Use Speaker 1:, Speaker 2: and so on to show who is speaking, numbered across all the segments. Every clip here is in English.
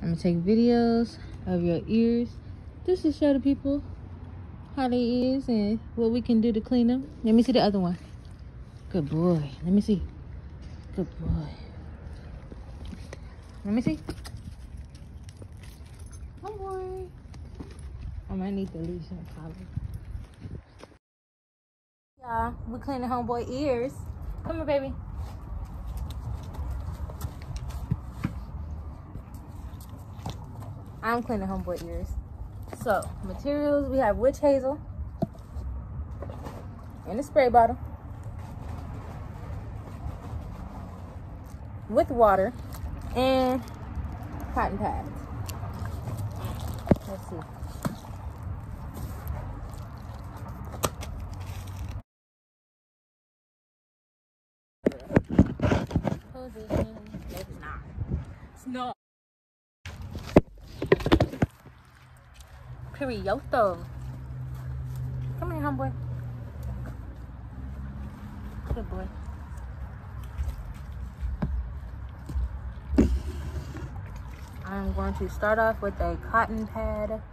Speaker 1: I'm gonna take videos of your ears just to show the people how they is and what we can do to clean them. Let me see the other one. Good boy. Let me see. Good boy. Let me see. Homeboy. I might need the leash and collar. Y'all, we cleaning Homeboy ears. Come here, baby. I'm cleaning Homeboy ears. So, materials, we have witch hazel in a spray bottle with water and cotton pads. Let's see. Position. It's not. It's not. Periodo. Come here, Homeboy. Good boy. I'm going to start off with a cotton pad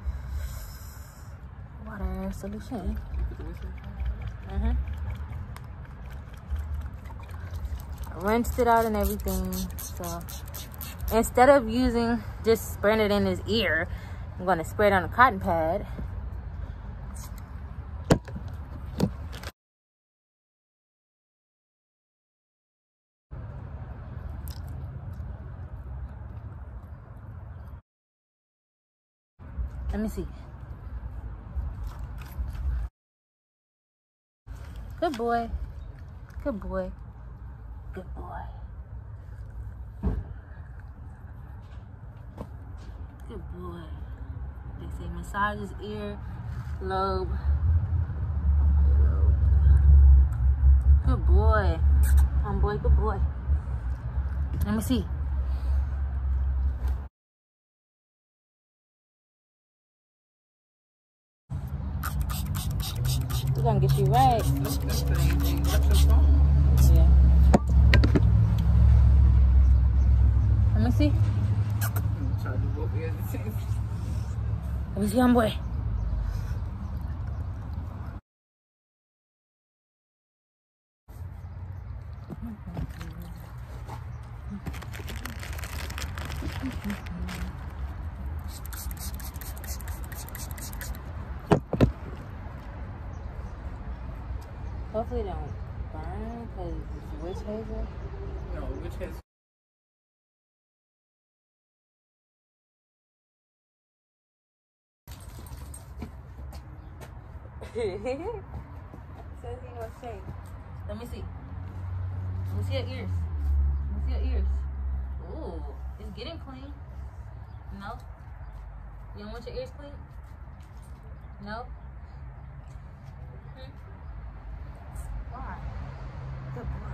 Speaker 1: water solution. I rinsed it out and everything. So instead of using just spraying it in his ear, I'm going to spray it on a cotton pad. Let me see. Good boy. Good boy. Good boy. Good boy. They say massage his ear lobe. Good boy. Homeboy, good boy. Let me see. We're gonna get you right. Yeah. Let me see. Let me see, Homeboy. Hopefully it don't burn because it's witch hazel.
Speaker 2: No, witch hazel.
Speaker 1: Says he gonna shake. Let me see. Let me see your ears. Let me see your ears. Ooh, it's getting clean. No? You don't want your ears clean? No? Why? Good boy.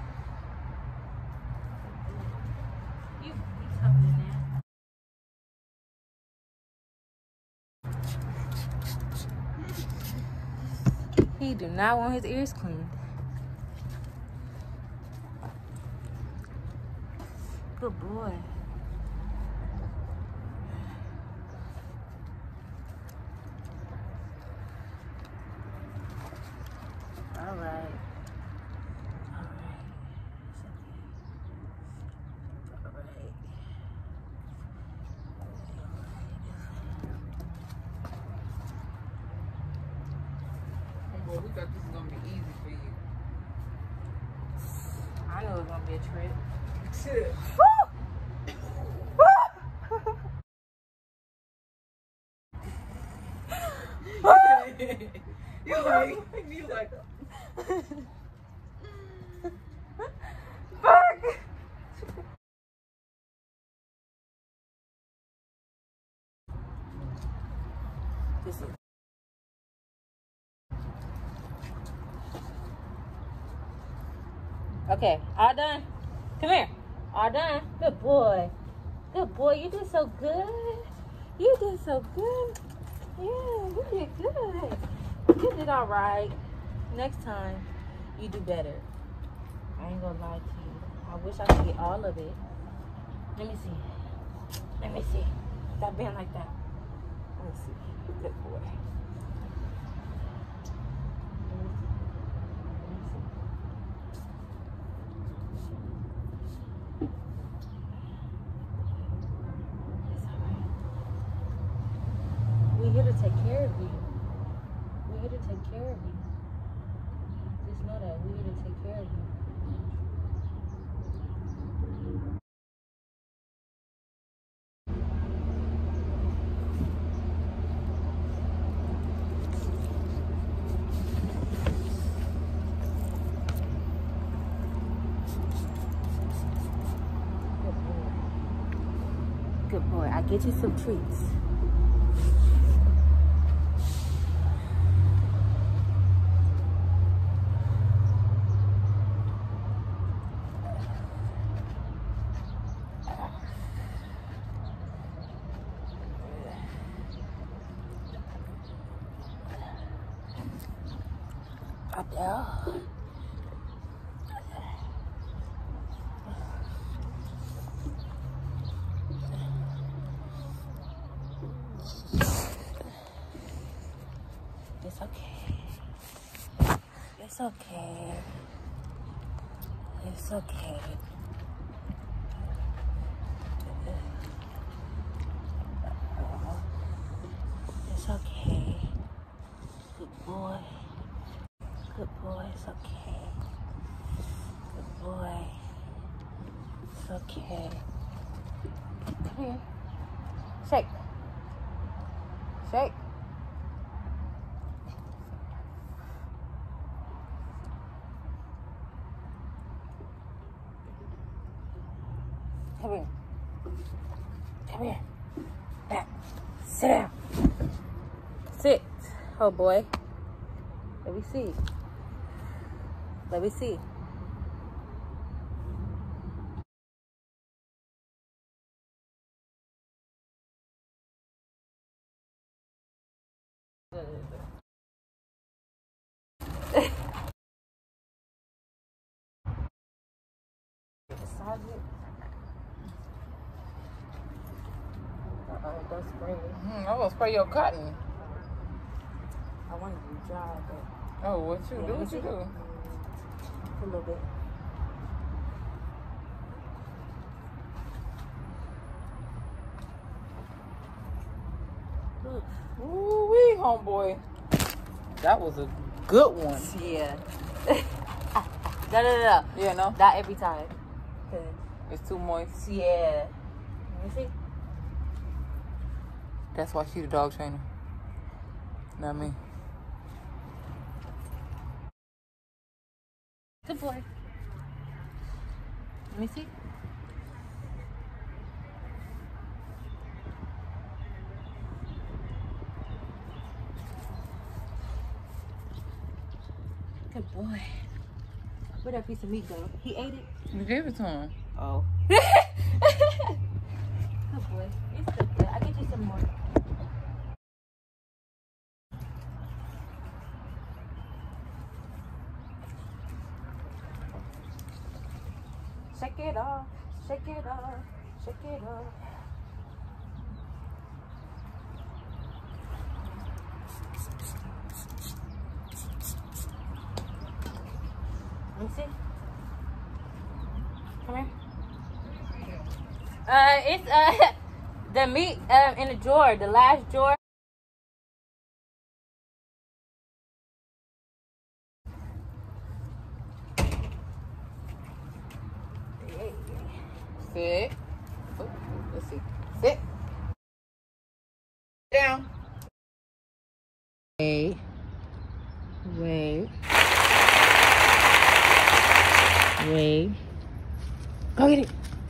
Speaker 1: You tough in there. He do not want his ears cleaned. Good boy. All right.
Speaker 2: Well, we thought this was gonna be easy for you.
Speaker 1: I knew it was gonna be a trip.
Speaker 2: You like,
Speaker 1: fuck. This is. Okay, all done. Come here. All done. Good boy. Good boy. You did so good. You did so good. Yeah, you did good. You did all right. Next time, you do better. I ain't gonna lie to you. I wish I could get all of it. Let me see. Let me see. Stop being like that. Let me see. Good boy. We're here to take care of you. We're here to take care of you. Just know that we're here to take care of you. Good boy. I get you some treats. Up there. It's okay. It's okay. It's okay. It's okay. Good boy. Good boy. It's okay. Good boy. It's okay. Come here. Shake. Shake. Come here. Come here. Back. Sit down. Sit. Oh boy. Let me see. Let me see. Don't spray it.
Speaker 2: I'm gonna spray your cotton.
Speaker 1: I want to be dry, but
Speaker 2: Oh, what you do? What you do?
Speaker 1: a little bit.
Speaker 2: Ooh wee, homeboy. That was a good one.
Speaker 1: Yeah. No.
Speaker 2: Yeah, no?
Speaker 1: Not every time.
Speaker 2: It's too moist.
Speaker 1: Yeah. Let me see.
Speaker 2: That's why she the dog trainer. Not me.
Speaker 1: Good boy. Let me see. Good boy. Where'd that piece of meat go? He ate it?
Speaker 2: You gave it to him.
Speaker 1: Oh. Good boy. It's good. I'll get you some more. Shake it off. Shake it off. Shake it off. Let me see. Come here. It's the meat in the drawer, the last drawer.
Speaker 2: Sit. Oh, let's see. Sit. Down.
Speaker 1: Wait. Wait. Go get it.